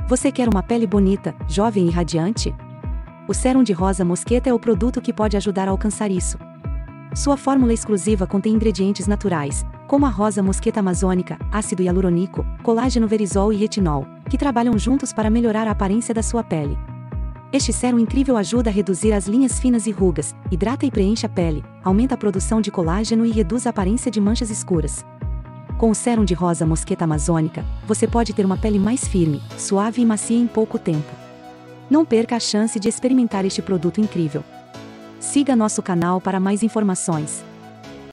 Você quer uma pele bonita, jovem e radiante? O sérum de rosa mosqueta é o produto que pode ajudar a alcançar isso. Sua fórmula exclusiva contém ingredientes naturais, como a rosa mosqueta amazônica, ácido hialurônico, colágeno verisol e retinol, que trabalham juntos para melhorar a aparência da sua pele. Este sérum incrível ajuda a reduzir as linhas finas e rugas, hidrata e preenche a pele, aumenta a produção de colágeno e reduz a aparência de manchas escuras. Com o sérum de rosa mosqueta amazônica, você pode ter uma pele mais firme, suave e macia em pouco tempo. Não perca a chance de experimentar este produto incrível. Siga nosso canal para mais informações.